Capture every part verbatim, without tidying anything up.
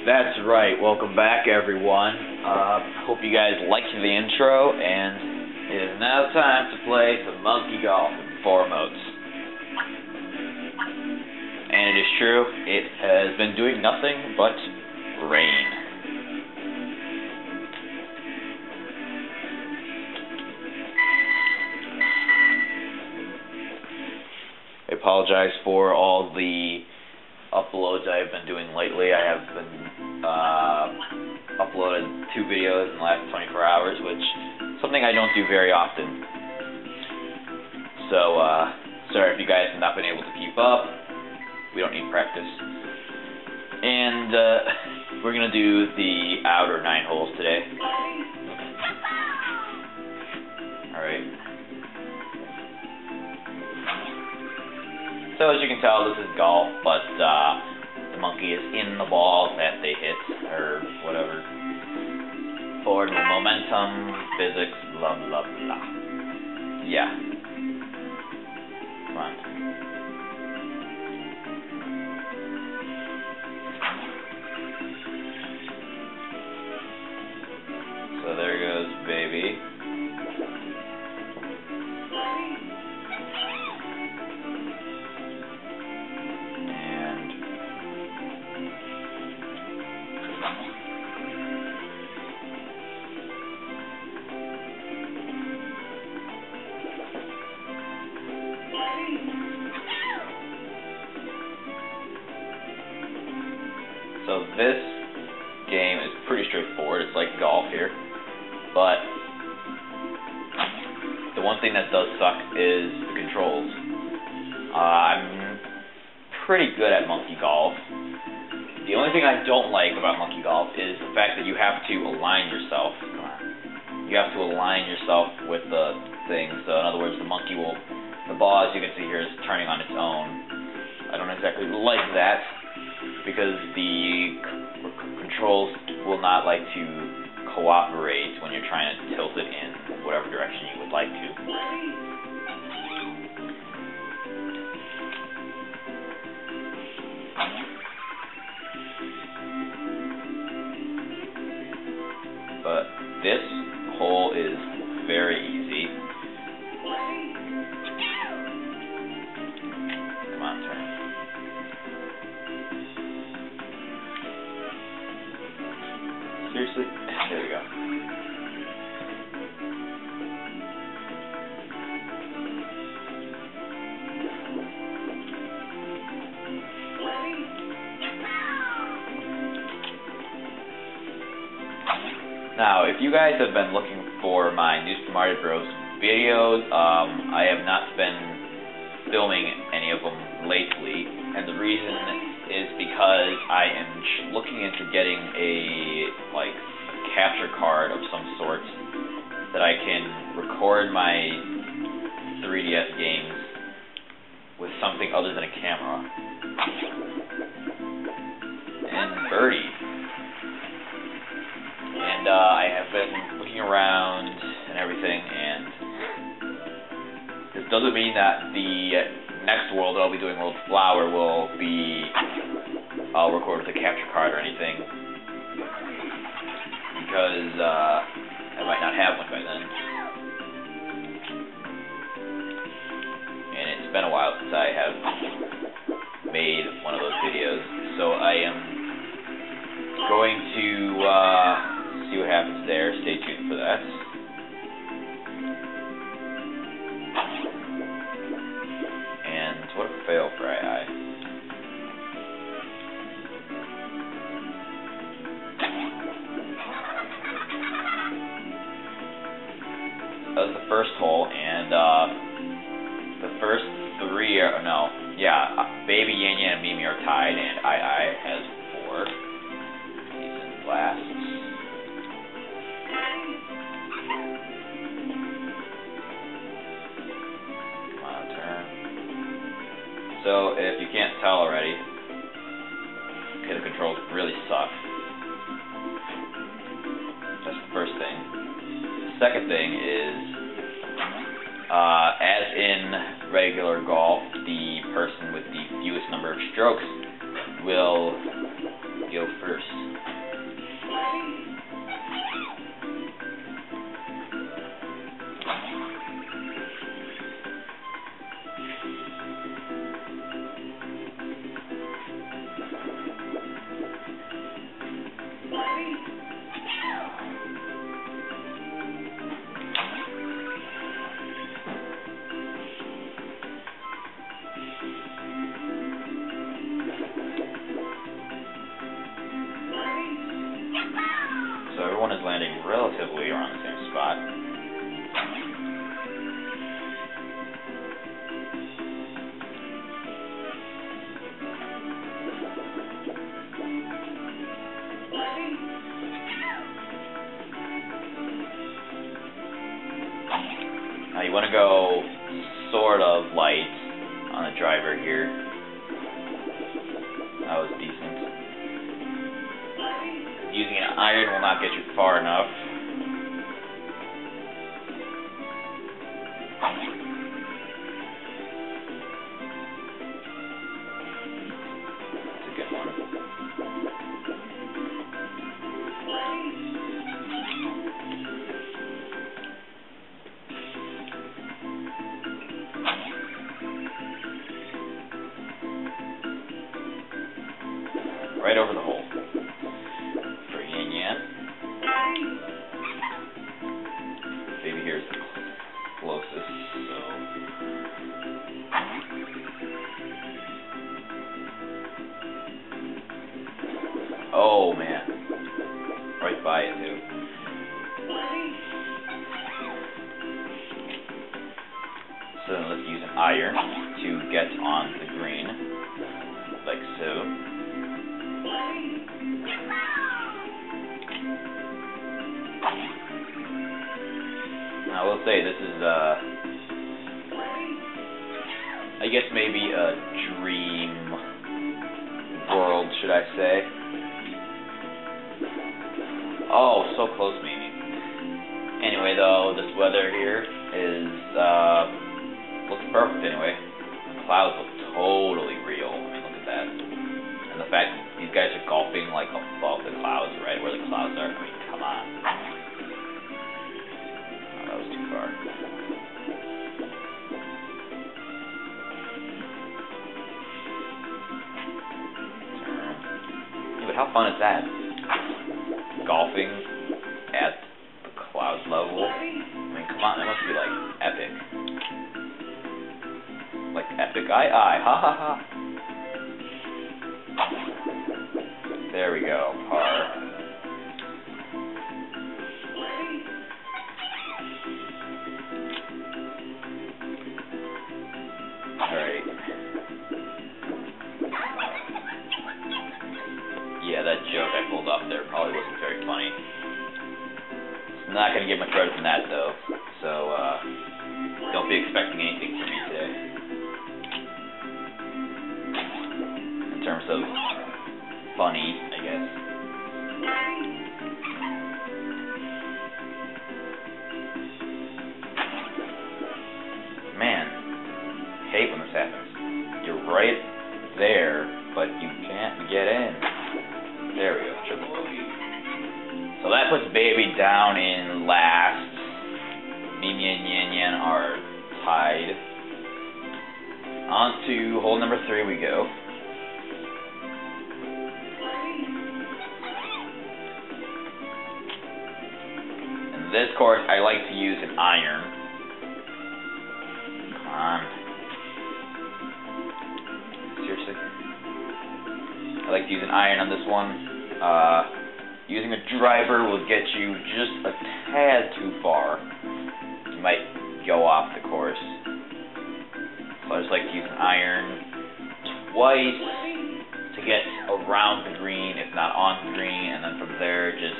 That's right. Welcome back, everyone. Uh, hope you guys liked the intro, and it is now time to play some monkey golf in four modes. And it is true, it has been doing nothing but rain. I apologize for all the uploads I've been doing lately. I have been uh, uploaded two videos in the last twenty-four hours, which is something I don't do very often. So, uh, sorry if you guys have not been able to keep up. We don't need practice. And uh, we're going to do the outer nine holes today. Alright. So as you can tell, this is golf, but uh, the monkey is in the ball that they hit, or whatever. Forward momentum, physics, blah blah blah. Yeah. Come on. So there goes baby. So this game is pretty straightforward. It's like golf here, but the one thing that does suck is the controls. Uh, I'm pretty good at monkey golf. The only thing I don't like about monkey golf is the fact that you have to align yourself. Come on. You have to align yourself with the thing. So in other words, the monkey will, the ball, as you can see here, is turning on its own. I don't exactly like that, because the c controls will not like to cooperate when you're trying to tilt it in whatever direction you would like to. But this hole is very easy. Come on, turn. Seriously? There we go. Now, if you guys have been looking for my new Super Mario Bros. Videos, um, I have not been filming any of them lately, and the reason is because I am looking into getting a like a capture card of some sort that I can record my three D S games with something other than a camera. And birdie. And uh, I have been looking around and everything, and this doesn't mean that the next world that I'll be doing, World Flower, will be I'll record with a capture card or anything, because uh, I might not have one by then. And it's been a while since I have made one of those videos, so I am going to uh, see what happens there. Stay tuned for that. And what a fail for I I. That was the first hole, and uh, the first three are, no, yeah, Baby, Yan Yan, and Mimi are tied, and I I has four. He's in last. Come on, turn. So, if you can't tell already, okay, the controls really suck. That's the first thing. The second thing is, uh, as in regular golf, the person with the fewest number of strokes will go first. everyone is landing relatively around the same spot. Now you want to go sort of light on the driver here. That was decent. Using an iron will not get you far enough. It's a good one. Right over the hole. For Yin Yan. Baby here's the closest, so. Oh man. Right by it too. So then let's use an iron to get on the green. Like so. I will say this is, uh, I guess maybe a dream world, should I say. Oh, so close maybe. Anyway though, this weather here is, uh, looks perfect anyway. The clouds look totally real. I mean, look at that. And the fact that these guys are golfing like above the clouds, right where the clouds are. I mean, come on. Oh, that was too far. Turn. Yeah, but how fun is that? Golfing at the clouds level. I mean, come on, that must be like epic. Like epic eye eye. Ha ha ha. There we go, par. Alright. Yeah, that joke I pulled off there probably wasn't very funny. I'm not going to get much credit from that though, so uh, don't be expecting anything from me today. In terms of funny, I guess. Man, I hate when this happens. You're right there, but you can't get in. There we go, triple bogey. So that puts Baby down in last. Yin Yan Yan Yan are tied. On to hole number three we go. This course, I like to use an iron. Come on. Seriously? I like to use an iron on this one. Uh, using a driver will get you just a tad too far. You might go off the course. So I just like to use an iron twice to get around the green, if not on the green, and then from there just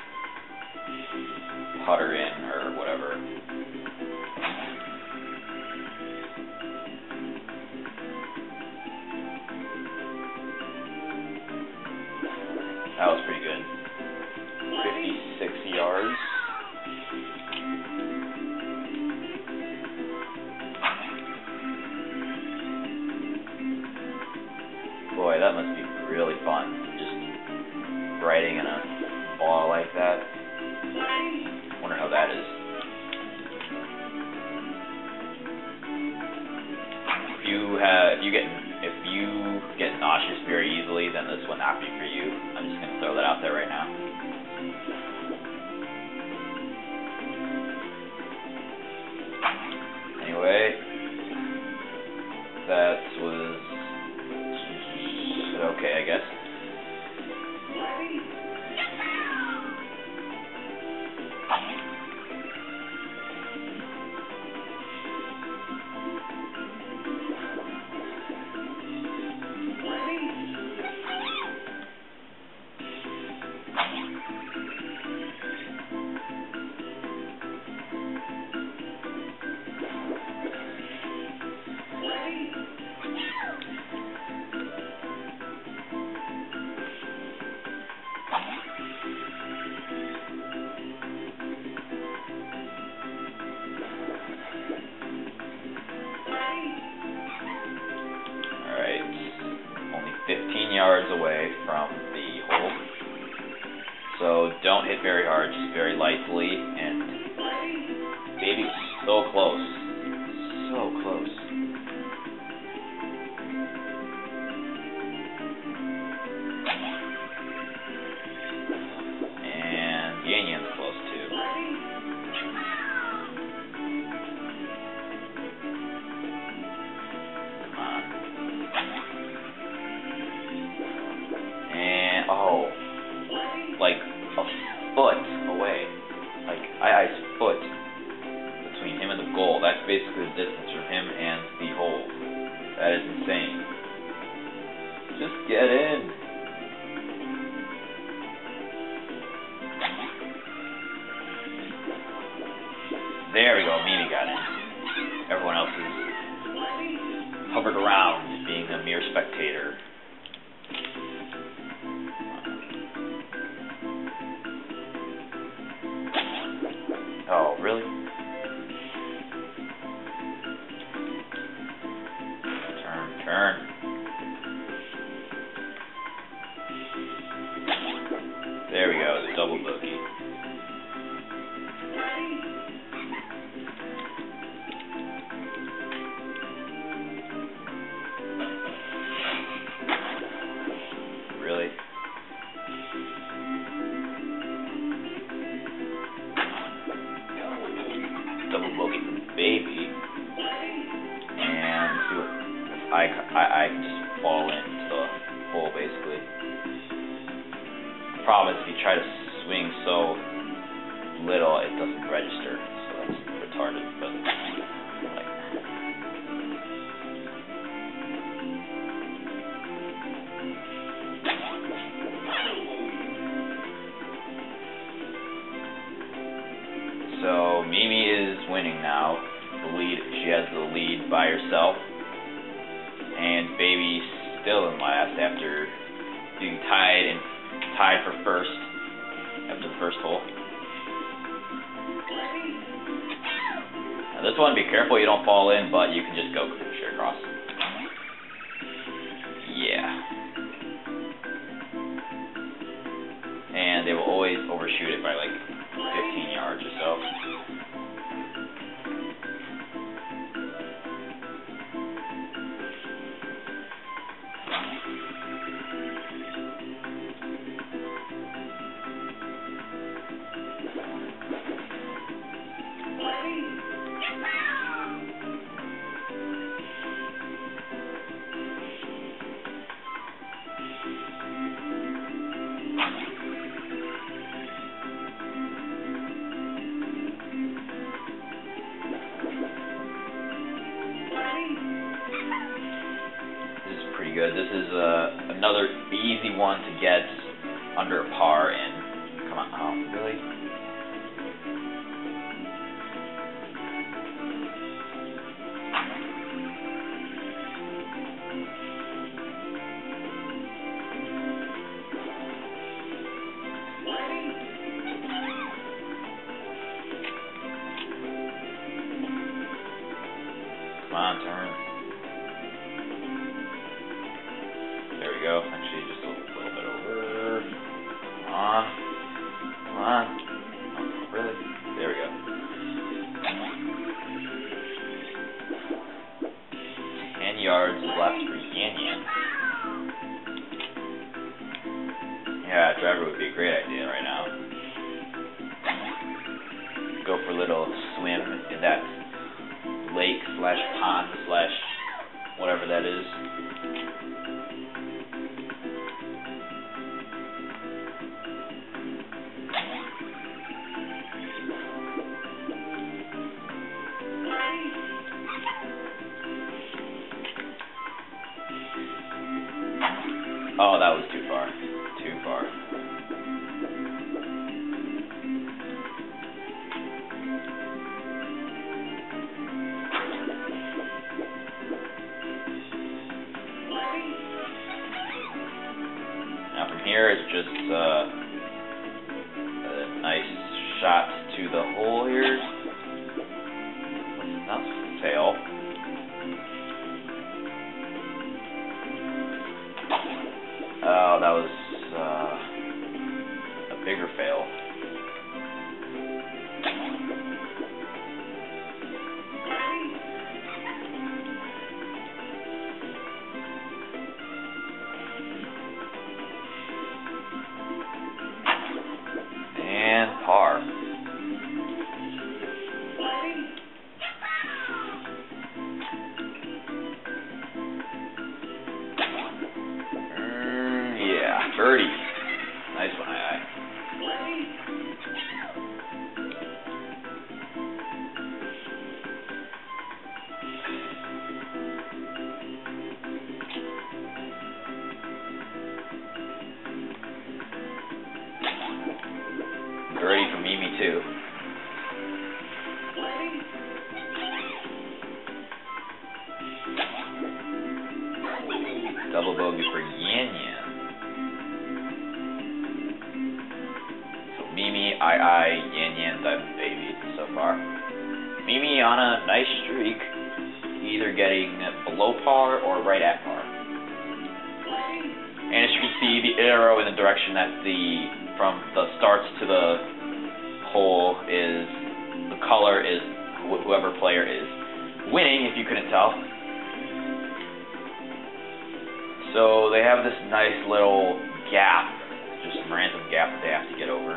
putter in or whatever. That was pretty good. fifty-six yards. Boy, that must be really fun. Just riding in a ball like that. Wonder how that is. If you have, if you get, if you get nauseous very easily, then this will not be for you. I'm just gonna throw that out there right now. Anyway, that was okay, I guess. don't hit very hard, just very lightly, and baby was so close. So close. And Yan Yan's close too. Come on. And oh, like a foot away. Like I I's foot between him and the goal. That's basically the distance from him and the hole. That is insane. Just get in. There we go, Mimi got in. Everyone else is hovered around, being a mere spectator. Oh, really? Turn, turn. There we go, the double bogey. Really? Double bogey for baby. And see what if I, I, I can just fall into the hole basically. The problem is if you try to swing so little, it doesn't register. So that's retarded. But like, so Mimi is winning now. The lead, she has the lead by herself, and baby's still in last after being tied and tied for first after the first hole. Now this one, be careful you don't fall in, but you can just go straight across. Yeah. And they will always overshoot it by like fifteen yards or so. Good. This is uh, another easy one to get under a par in. Come on, oh, really? Come on, turn. There we go. Actually, just a little, little bit over. Come on. Come on. Oh, really? There we go. Ten yards left for Yan Yan. Yeah, driver would be a great idea right now. Go for a little swim in that lake slash pond slash whatever that is. Oh, that was too far. Too far. bigger fail. And par. Mm, yeah, birdie. Nice one, aye aye. Birdie for Mimi too. Double bogey for Yan Yan. So Mimi, I I, Yan Yan, that baby so far. Mimi on a nice streak, either getting below par or right at par. And as you can see, the arrow in the direction that the from the starts to the hole is the color is wh whoever player is winning, if you couldn't tell. So they have this nice little gap, just some random gap that they have to get over.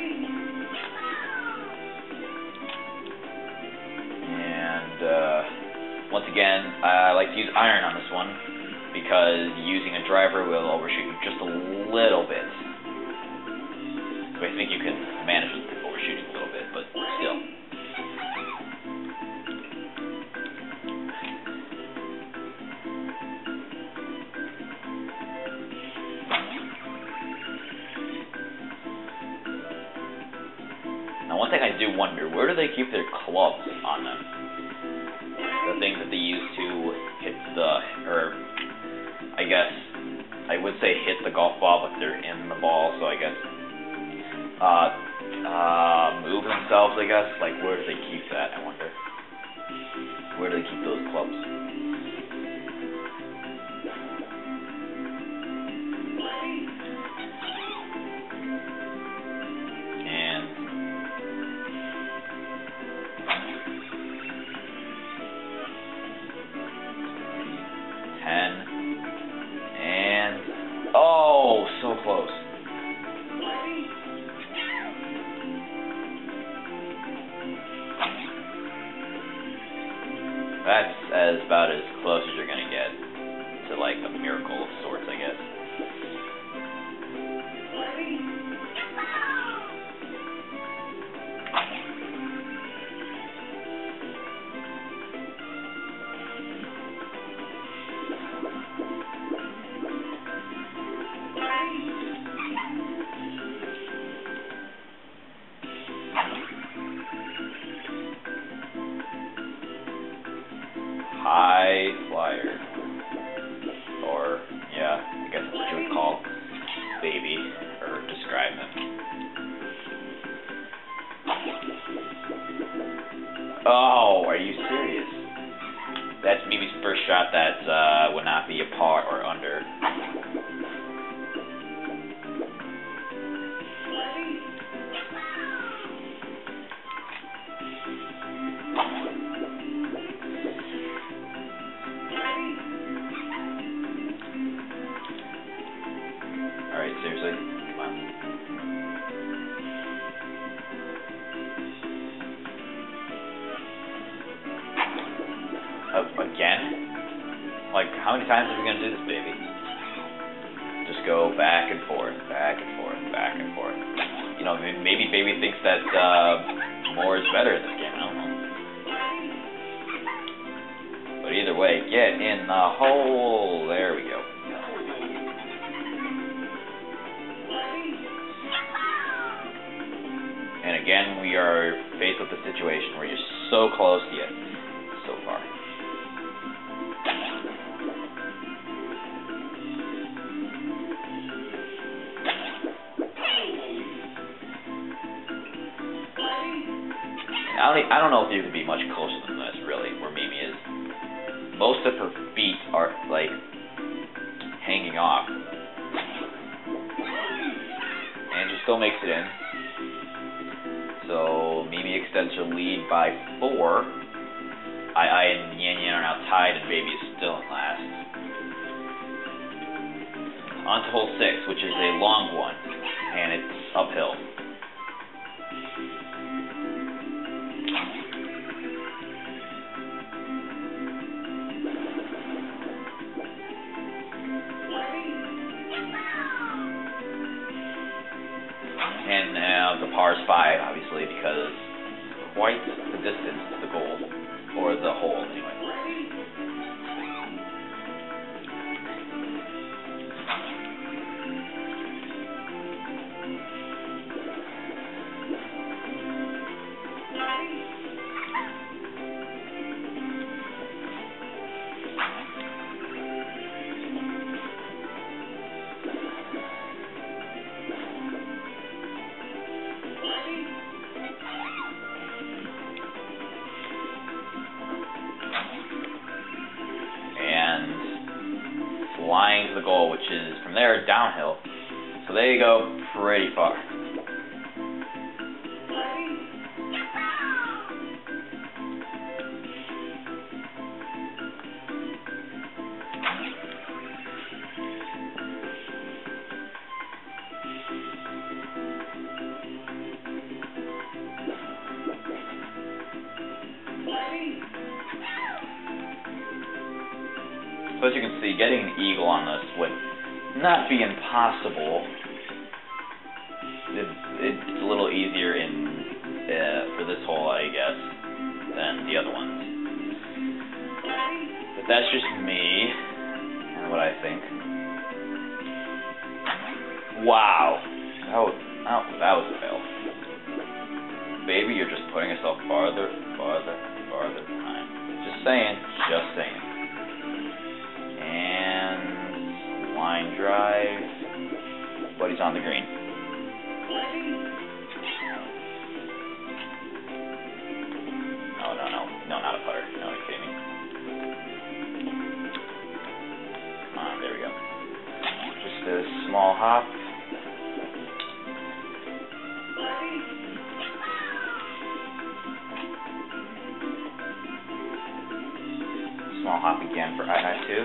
And uh, once again, I like to use iron on this one because using a driver will overshoot you just a little bit. So I think you can manage overshooting a little bit, but still. Now, one thing I do wonder, where do they keep their clubs on them? The things that they use to hit the, or I guess I would say hit the golf ball, but they're in the ball, so I guess uh, uh, move themselves, I guess. Like, where do they keep that, I wonder? Where do they keep those clubs? ten, and, oh, so close. That's as about as close as you're going to get to, like, a miracle of sorts, I guess. High flyer, or yeah, I guess that's what you would call baby, or describe them. Oh, are you serious? That's Mimi's first shot that uh, would not be a par or under. Alright, seriously? Come on. Uh, again? Like, how many times are we going to do this, baby? Just go back and forth, back and forth, back and forth. You know, maybe baby thinks that uh, more is better in this game, I don't know. But either way, get in the hole. There we go. And again, we are faced with the situation where you're so close yet so far. I don't, I don't know if you could be much closer than this, really, where Mimi is. Most of her feet are, like, hanging off. And just still makes it in. So Mimi extends her lead by four. I, I and Yan Yan are now tied, and Baby is still in last. On to hole six, which is a long one, and it's uphill. And now the par is five, obviously, because quite the distance to the goal, or the hole, anyway. Flying to the goal, which is from there downhill. So they go pretty far. So as you can see, getting an eagle on this would not be impossible. It, it's a little easier in uh, for this hole, I guess, than the other ones. But that's just me and what I think. Wow, that was, oh, that was a fail. Baby, you're just putting yourself farther, farther, farther behind. Just saying, just saying. And line drive, but he's on the green. No, no, no, no, not a putter. No, are you kidding me? Come on, there we go. Just a small hop. Small hop again for I I two.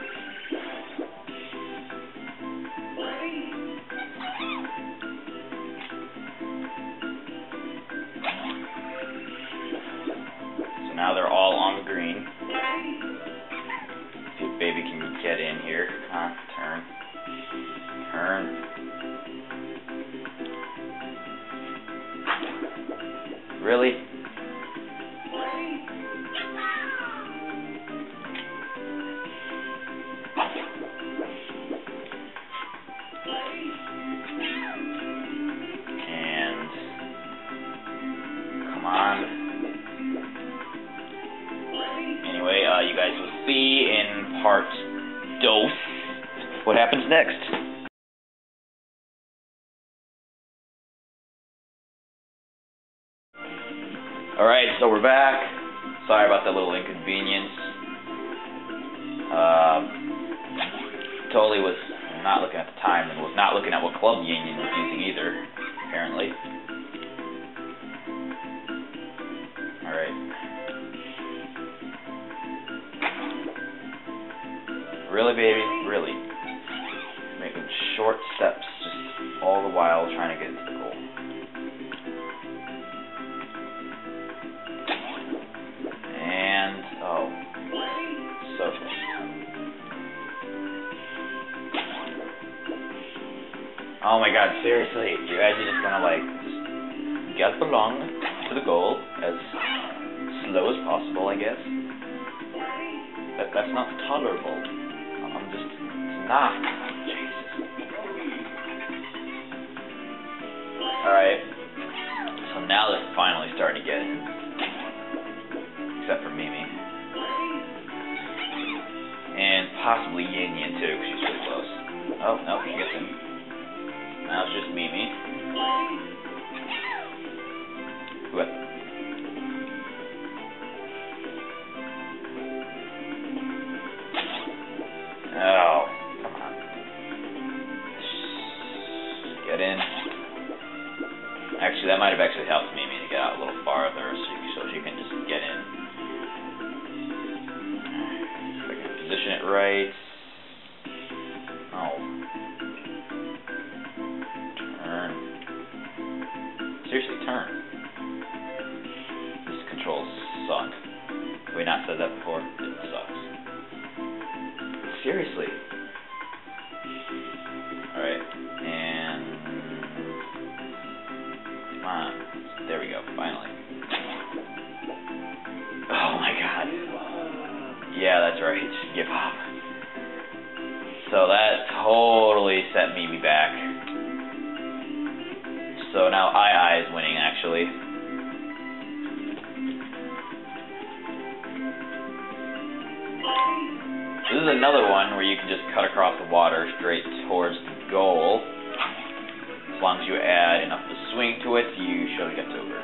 Now they're all on the green. See if Baby can get in here. Come on, turn. Turn. Really? And come on. Anyway, uh, you guys will see in part dos what happens next. Alright, so we're back. Sorry about that little inconvenience. Uh, totally was not looking at the time and was not looking at what club Union was using either, apparently. Alright. Really, baby? Really? Making short steps, just all the while trying to get into the goal. And, oh. So close. Oh my god, seriously. You guys are just gonna, like, just get along to the goal as slow as possible, I guess. That, that's not tolerable. I'm just, it's not. Jesus. Alright. So now they're finally starting to get it. Except for Mimi. And possibly Yin Yin too, because she's really close. Oh, no, she gets in. Now it's just Mimi. Who got Oh, come on. Get in. Actually, that might have actually helped Mimi to get out a little farther, so, you, so she can just get in. If I can position it right. Oh. Turn. Seriously, turn. These controls suck. Have we not said that before? It sucks. Seriously. Alright, and... Come on. There we go, finally. Oh my god. Yeah, that's right. Just give up. So that totally set Mimi back. So now I I is winning, actually. This is another one where you can just cut across the water straight towards the goal. As long as you add enough of a swing to it, you usually get over.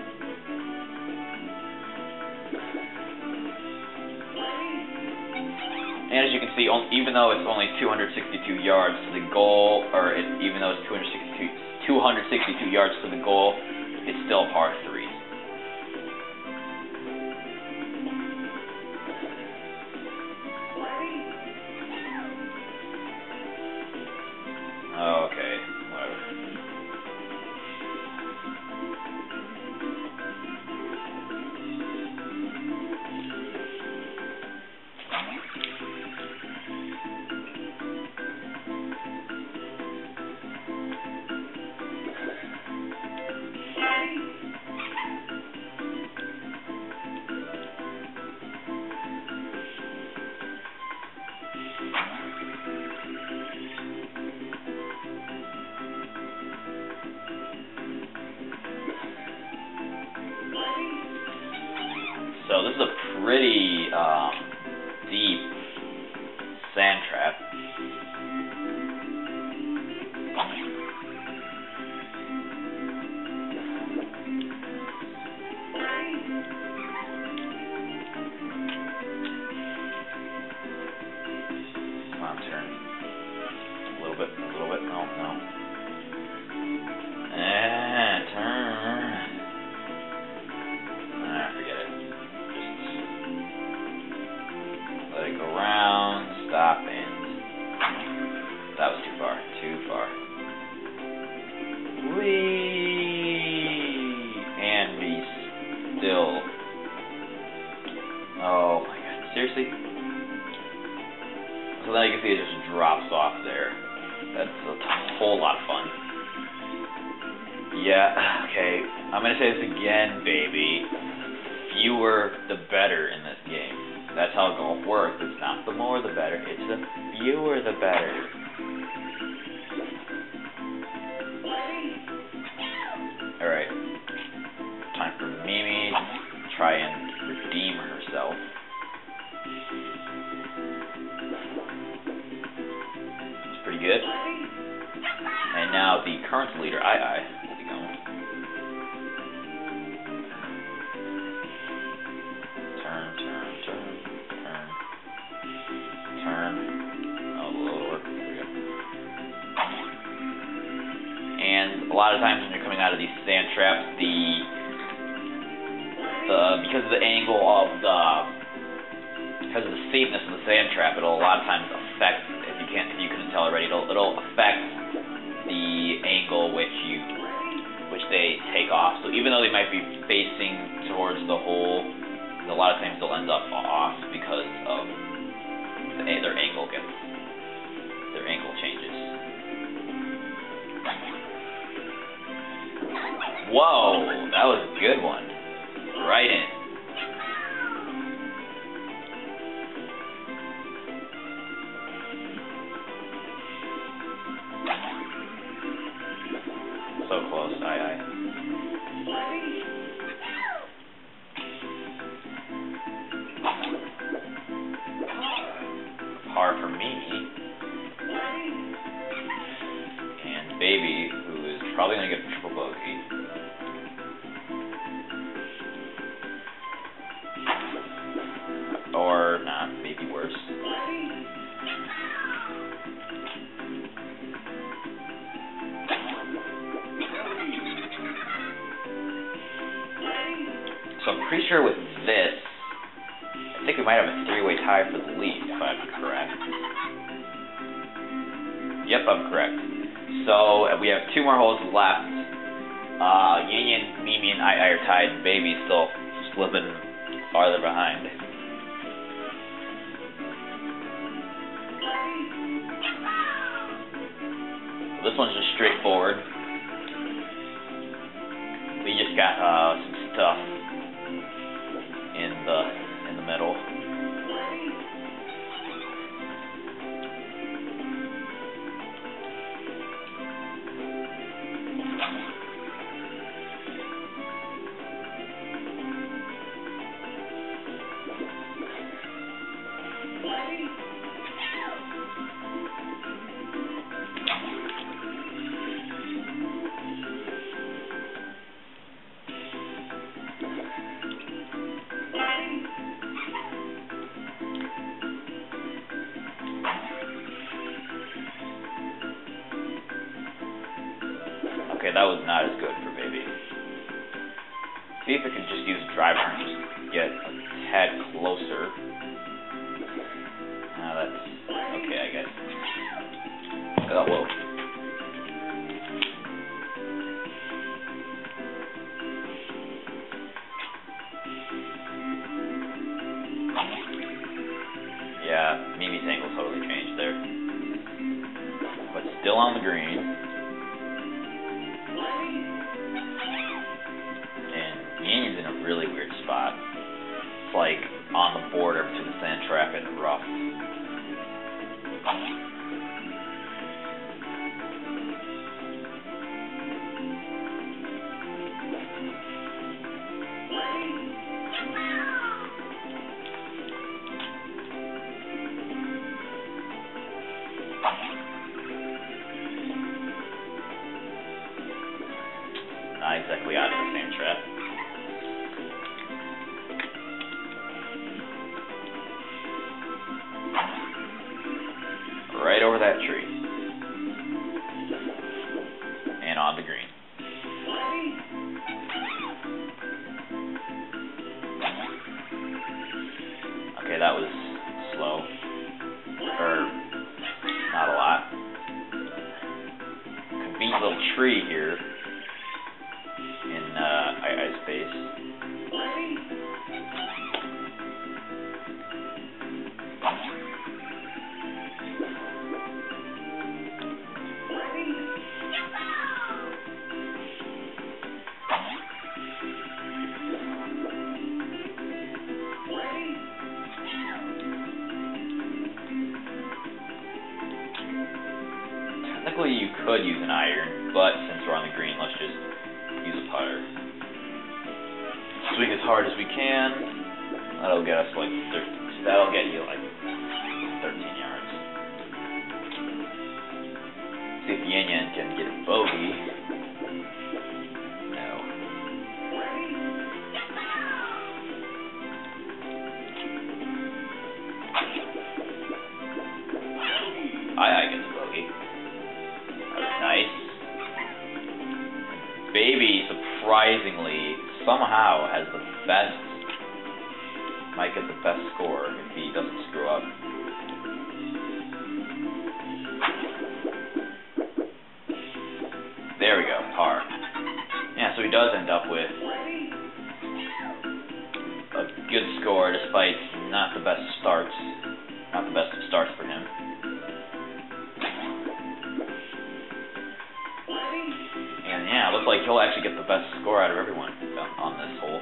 And as you can see, even though it's only two hundred sixty-two yards to the goal, or it, even though it's two hundred sixty-two, two hundred sixty-two yards to the goal, it's still par three. Okay, whatever. So this is a pretty um, deep sand trap. Come on, turn. A little bit, a little bit, no, no. And turn. Ah, forget it. Let it go round, stop, and that was too far, too far. Whee! And be still. Oh my god, seriously? So then you can see it just drops off there. That's a whole lot of fun. Yeah, okay, I'm gonna say this again, baby. Fewer the better in this game. That's how golf works. It's not the more the better, it's the fewer the better. Alright. Time for Mimi to try and redeem herself. It's pretty good. And now the current leader, I I, will be going. Turn, turn, turn. Turn. Oh, a little work. There we go. And a lot of times when you're coming out of these sand traps, the the because of the angle of the because of the steepness of the sand trap, it'll a lot of times affect. If you can't, if you couldn't tell already, it'll it'll affect the angle which you which they take off. So even though they might be facing towards the hole, a lot of times they'll end up off because of their angle gets, their angle changes. Whoa, that was a good one. Right in. So close, aye aye. Par for me. And baby, who is probably going to get a triple bogey. Or not, maybe worse. pretty sure with this, I think we might have a three-way tie for the lead, if I'm correct. Yep, I'm correct. So uh, we have two more holes left. Uh, Yin Yin, Mimi, and I, I are tied, and Baby's still slipping farther behind. This one's just straightforward. We just got uh, some stuff in the in the middle. Okay, that was not as good for Baby. See if it can just use driver and just get a tad closer. Ah, that's okay, I guess. Oh, whoa. Yeah, Mimi's angle totally changed there. But still on the green. And Yin's in a really weird spot. It's like on the border between the sand trap and the rough. Not exactly out of the sand trap. Right over that tree. And on the green. Okay, that was slow. Or, not a lot. Convenient little tree here. In uh, I I space. Technically, you could use an iron, but since we're on the green, let's just use a putter. Swing as hard as we can. That'll get us like thirteen, that'll get you like thirteen yards. See if Yin Yin can get a bogey. No. I I gets a bogey. That was nice. Baby surprisingly somehow has the best, might get the best score if he doesn't screw up. There we go, par. Yeah, so he does end up with a good score despite not the best starts, not the best of starts for him. And yeah, it looks like he'll actually get the best score out of everyone on this hole.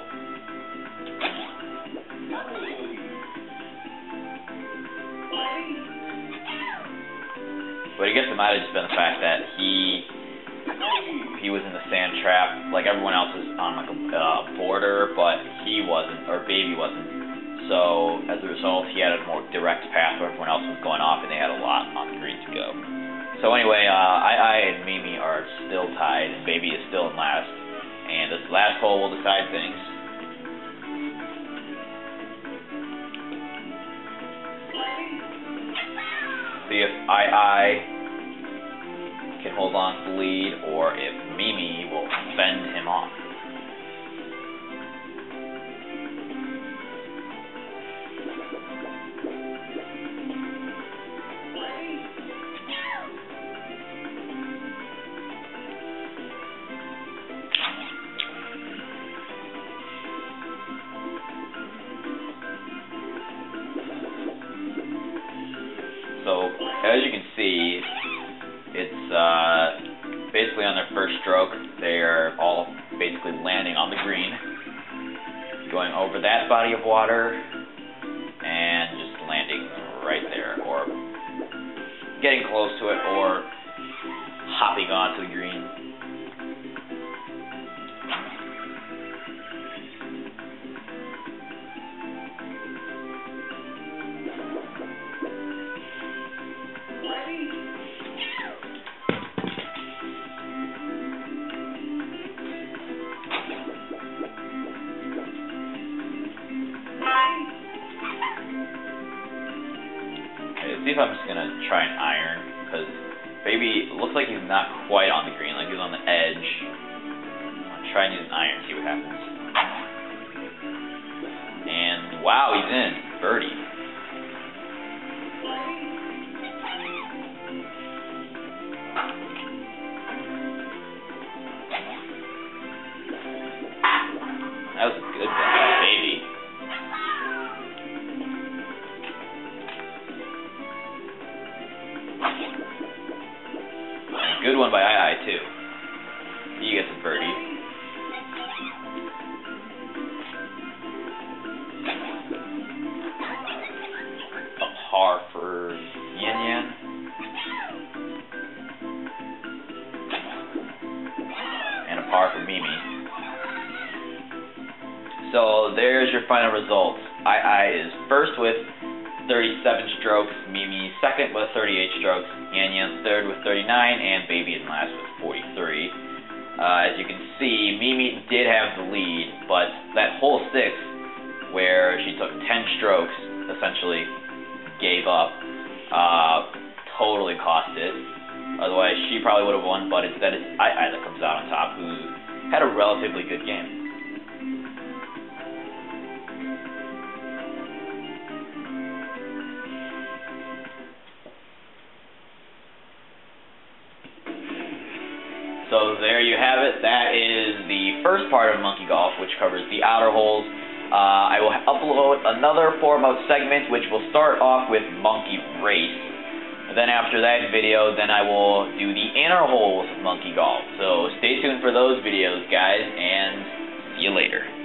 But I guess it might have just been the fact that he he was in the sand trap, like everyone else was on like a uh, border, but he wasn't, or Baby wasn't. So as a result, he had a more direct path where everyone else was going off, and they had a lot on the green to go. So anyway, uh, I I and Mimi are still tied, and Baby is still in last. And this last hole will decide things. See if I I can hold on to the lead, or if Mimi will fend him off. body of water and just landing right there, or getting close to it, or hopping onto the green. See if I'm just gonna try and iron, because baby looks like he's not quite on the green, like he's on the edge. I'll try and use an iron, see what happens. And wow, he's in. Birdie. That was a good one, baby. Good one by I I too. He gets a birdie. A par for Yan Yan. And a par for Mimi. So there's your final results. I I is first with thirty-seven strokes, Mimi second with thirty-eight strokes, Yan Yan third with thirty-nine, and Baby in last with forty-three. Uh, as you can see, Mimi did have the lead, but that hole six, where she took ten strokes, essentially gave up, uh, totally cost it. Otherwise, she probably would have won, but instead it's I I that comes out on top, who had a relatively good game. So there you have it. That is the first part of Monkey Golf, which covers the outer holes. Uh, I will upload another four-month segment, which will start off with Monkey Race. And then after that video, then I will do the inner holes of Monkey Golf. So stay tuned for those videos, guys, and see you later.